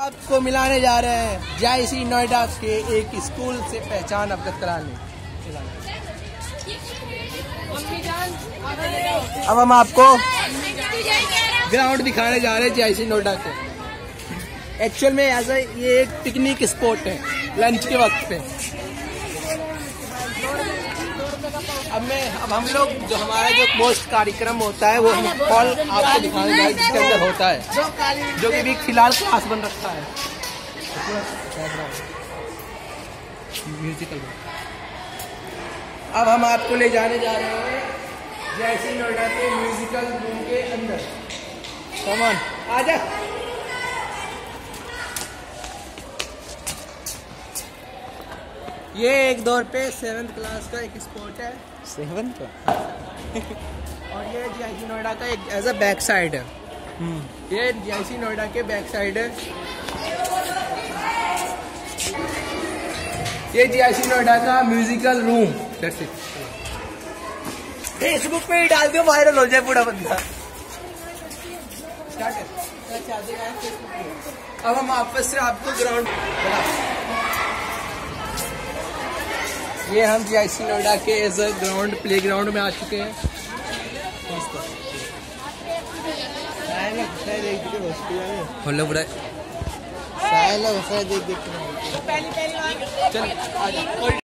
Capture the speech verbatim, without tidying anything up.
आपको मिलाने जा रहे हैं जेआईसी नोएडा के एक स्कूल से पहचान अवगत कराने। अब हम आपको ग्राउंड दिखाने जा रहे हैं जेआईसी नोएडा के। एक्चुअल में ऐसा ये एक पिकनिक स्पॉट है लंच के वक्त पे। अब मैं अब हम लोग जो हमारा जो पोस्ट कार्यक्रम होता है वो हम कॉल आपको दिखाने जा रहे हैं जिसके अंदर होता है, जो कि भी फिलहाल क्लास बन रखा है म्यूजिकल। अब हम आपको ले जाने जा रहे हैं जेआईसी नोएडा के म्यूजिकल रूम के अंदर। कमान आजा। ये एक दौर पे सेवन्थ क्लास का एक स्पॉट है। सेवन्थ का और ये जेआईसी नोएडा का एक एज अ बैक साइड है। ये जेआईसी नोएडा के बैक साइड है। ये जेआईसी नोएडा का म्यूजिकल रूम। फेसबुक पे ही डाल दो, वायरल हो जाए पूरा बंदा। अब हम वापस से आपको ग्राउंड, ये हम जेआईसी नोएडा के as a ground playground में आ चुके हैं। हेलो बुरा देख देख चल